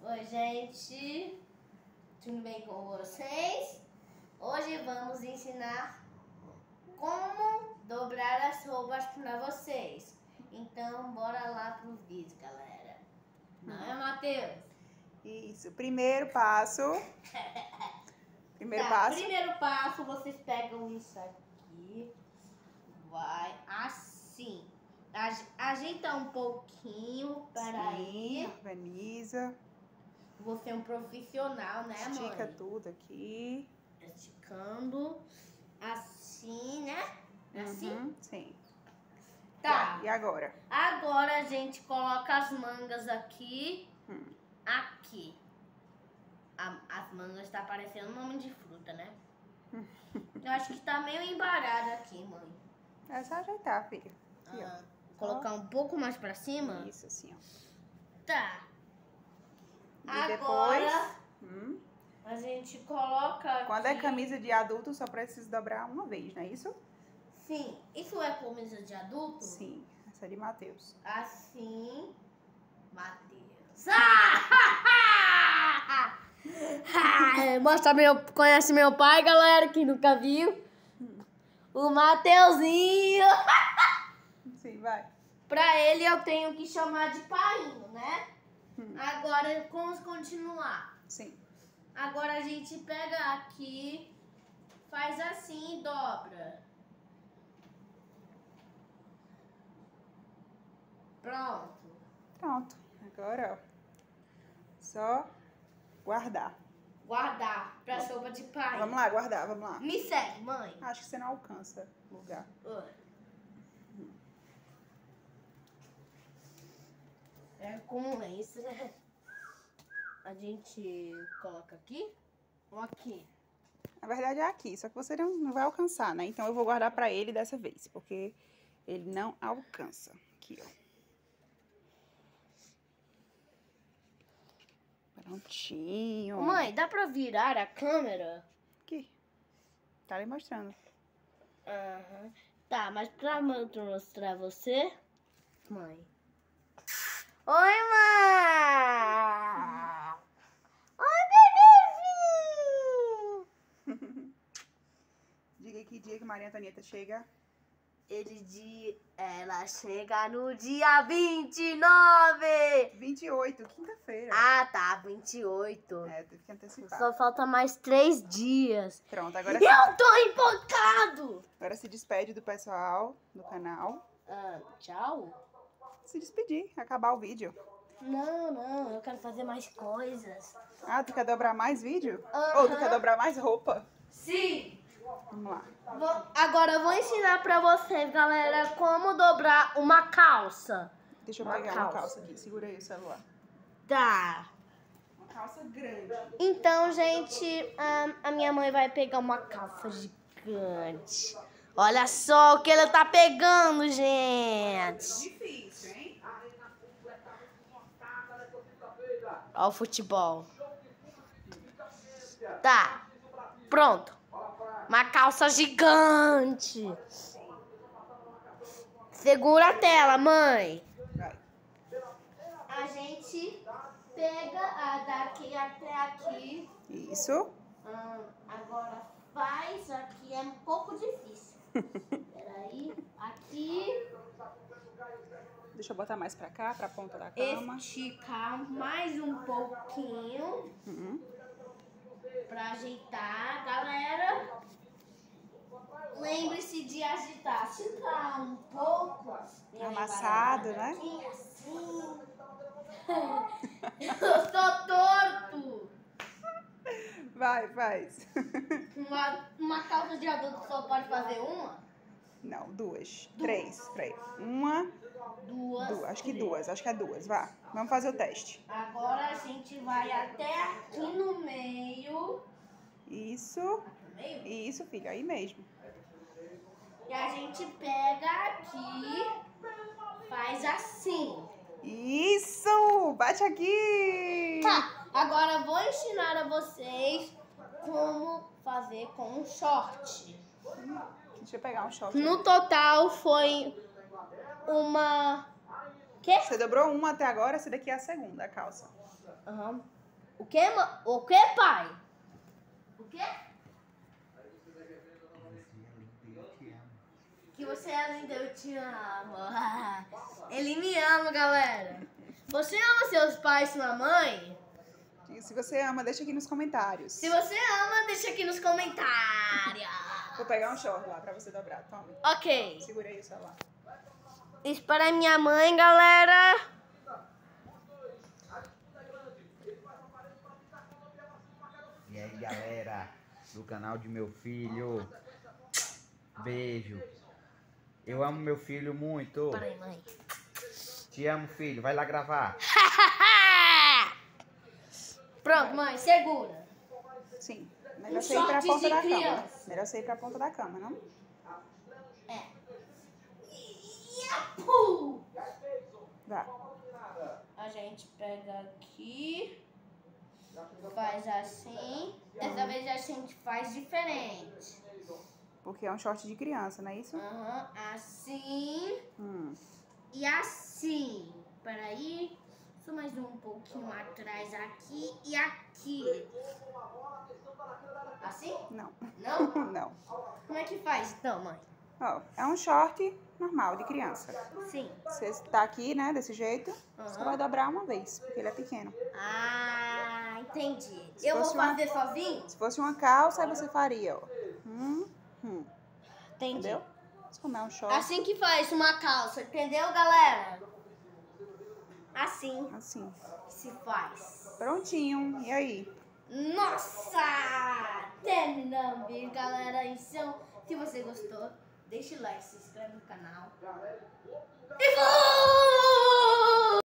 Oi, gente. Tudo bem com vocês? Hoje vamos ensinar como dobrar as roupas para vocês. Então, bora lá pro vídeo, galera. Não é, Matheus? Isso. Primeiro passo. Primeiro passo, vocês pegam isso aqui. Vai assim. Ajeita um pouquinho. Peraí. Organiza. Você é um profissional, né, mãe? Estica tudo aqui. Esticando. Assim, né? Assim? Sim. Tá. E agora? Agora a gente coloca as mangas aqui. Aqui. As mangas tá parecendo um nome de fruta, né? Eu acho que tá meio embarado aqui, mãe. É só ajeitar, filha. Aqui, ó. Colocar um pouco mais pra cima? Isso, assim, ó. Tá. E agora, depois... a gente coloca aqui. Quando é camisa de adulto, só precisa dobrar uma vez, não é isso? Sim. Isso é camisa de adulto? Sim. Essa é de Matheus. Assim. Matheus. Conhece meu pai, galera, que nunca viu? O Mateuzinho. Sim, vai. Pra ele eu tenho que chamar de painho, né? Agora vamos continuar. Sim. Agora a gente pega aqui, faz assim e dobra. Pronto. Pronto. Agora, ó. Só guardar. Guardar pra sopa de pai. Vamos lá, guardar, vamos lá. Me segue, mãe. Acho que você não alcança o lugar. É como é isso, né? A gente coloca aqui ou aqui? Na verdade é aqui, só que você não vai alcançar, né? Então eu vou guardar pra ele dessa vez, porque ele não alcança. Aqui, ó. Prontinho. Mãe, dá pra virar a câmera? Aqui. Tá ali mostrando. Tá, mas pra mostrar você... Mãe. Oi, mãe! Oi, bebezinho! Diga aí que dia que Maria Antonieta chega. Ela chega no dia 29! 28, quinta-feira. Ah, tá, 28. É, teve que antecipar. Só falta mais 3 dias. Pronto, agora Eu tô empolgado! agora se despede do pessoal do canal. Tchau? Se despedir, acabar o vídeo. Não, eu quero fazer mais coisas. Ah, tu quer dobrar mais vídeo? Ou tu quer dobrar mais roupa? Sim! Vamos lá. Agora eu vou ensinar pra vocês, galera, como dobrar uma calça. Deixa eu pegar uma calça aqui. Segura aí o celular. Tá. Uma calça grande. Então, gente, a minha mãe vai pegar uma calça gigante. Olha só o que ela tá pegando, gente. Difícil, hein? Olha o futebol. Tá. Pronto. Uma calça gigante. Segura a tela, mãe. Vai. A gente pega daqui até aqui. Isso. Agora faz aqui. É um pouco difícil. Peraí. Aqui. Deixa eu botar mais pra cá, pra ponta da cama. Esticar mais um pouquinho. Pra ajeitar, galera. Lembre-se de agitar. Esticar um pouco. Amassado, né? Aqui, assim. Eu tô torto. Vai, faz. Uma calça de adulto só pode fazer uma? Não, duas. Três. Peraí. Uma, Duas. acho que duas. Acho que é duas. Vá. Vamos fazer o teste. Agora a gente vai até aqui no meio. Isso. No meio? Isso, filho. Aí mesmo. E a gente pega aqui, faz assim. Isso! Bate aqui! Tá, agora eu vou ensinar a vocês como fazer com um short. Deixa eu pegar um short. No total foi uma quê? Você dobrou uma até agora, essa daqui é a segunda, a calça. Aham. O que, pai? O quê? Que você é linda, eu te amo. Ele me ama, galera. Você ama seus pais, sua mãe? E se você ama, deixa aqui nos comentários. Se você ama, deixa aqui nos comentários. Vou pegar um short lá pra você dobrar. Toma. Ok. Segura aí o celular. Isso para minha mãe, galera. E aí, galera do canal de meu filho. Beijo. Eu amo meu filho muito. Para aí, mãe. Te amo, filho. Vai lá gravar. Pronto, mãe, segura. Sim. Melhor Um você ir pra short ponta de da cama. criança. Melhor você ir pra ponta da cama, não? É. Yapu! Vá. A gente pega aqui, faz assim. Dessa vez a gente faz diferente. Porque é um short de criança, não é isso? Aham, assim Hum. e assim. Peraí, só mais um pouquinho atrás aqui e aqui. Assim? Não. Não? Não. Como é que faz então, mãe? Ó, é um short normal, de criança. Sim. Você tá aqui, né, desse jeito. Você Aham. vai dobrar uma vez, porque ele é pequeno. Ah, entendi. Se Eu vou fosse uma- fazer sozinho? Se fosse uma calça, aí você faria, ó. Entendi. Entendeu? Mas como é um short, Assim que faz uma calça, entendeu, galera? Assim assim. se faz. Prontinho. E aí? Nossa! Terminamos, galera. Então, se você gostou, deixa o like, se inscreve no canal. E vamos!